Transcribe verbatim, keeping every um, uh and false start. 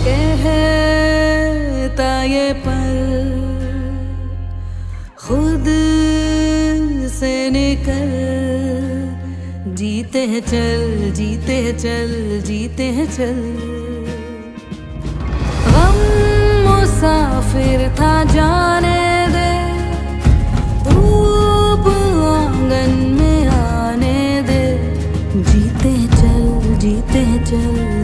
कहता ये पल खुद से निकल, जीते हैं चल, जीते हैं चल, जीते हैं चल। गम मुसाफिर था जाने दे, धूप आंगन में आने दे, जीते हैं चल, जीते हैं चल।